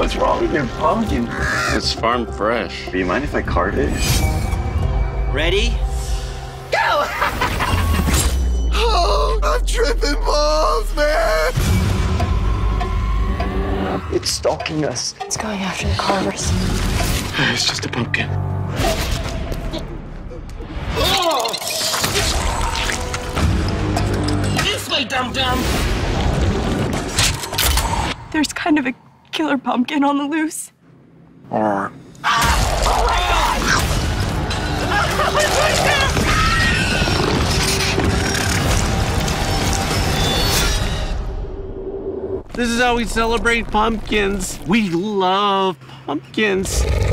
What's wrong with your pumpkin? It's farm fresh. Do you mind if I cart it? Ready? Go! Oh, I'm tripping balls, man! It's stalking us. It's going after the carvers. It's just a pumpkin. Oh! This way, dum-dum! There's kind of a killer pumpkin on the loose. Or Oh my God! It's right there! this is how we celebrate pumpkins. We love pumpkins.